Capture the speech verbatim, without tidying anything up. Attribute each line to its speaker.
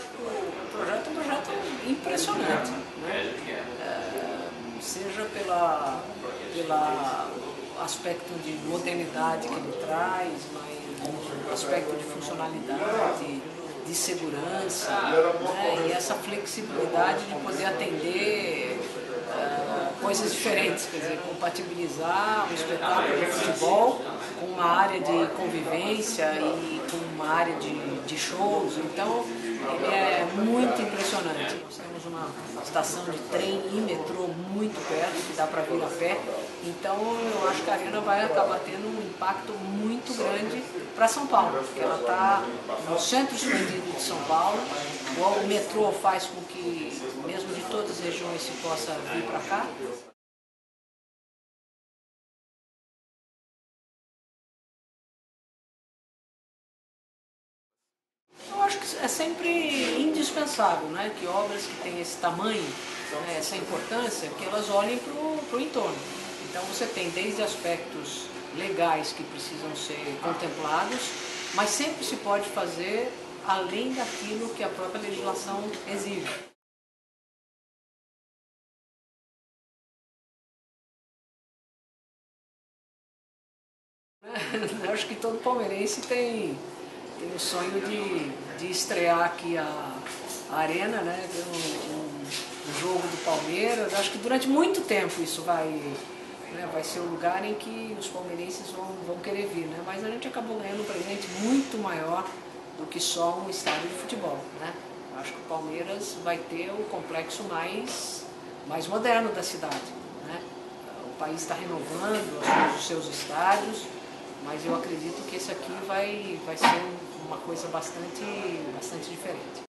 Speaker 1: acho que o projeto é um projeto impressionante, né? É, seja pela, pela aspecto de modernidade que ele traz, mas aspecto de funcionalidade, de segurança, né? E essa flexibilidade de poder atender uh, coisas diferentes, quer dizer, compatibilizar um espetáculo de futebol com uma área de convivência e com uma área de, de shows. Então ele é muito impressionante. Nós temos uma estação de trem e metrô muito perto, que dá para vir a pé. Então eu acho que a Arena vai acabar tendo um impacto muito grande para São Paulo, porque ela está no centro expandido de São Paulo. O metrô faz com que, mesmo de todas as regiões, se possa vir para cá. Eu acho que é sempre indispensável, né, que obras que têm esse tamanho, né, essa importância, que elas olhem para o entorno. Então você tem desde aspectos legais que precisam ser contemplados, mas sempre se pode fazer além daquilo que a própria legislação exige. Eu acho que todo palmeirense tem, tem o sonho de, de estrear aqui a, a Arena, né, ver um, um, um jogo do Palmeiras. Eu acho que durante muito tempo isso vai, né, vai ser o lugar em que os palmeirenses vão, vão querer vir, né? Mas a gente acabou ganhando um presente muito maior do que só um estádio de futebol, né? Eu acho que o Palmeiras vai ter o complexo mais, mais moderno da cidade, né? O país está renovando os seus estádios, mas eu acredito que esse aqui vai, vai ser uma coisa bastante, bastante diferente.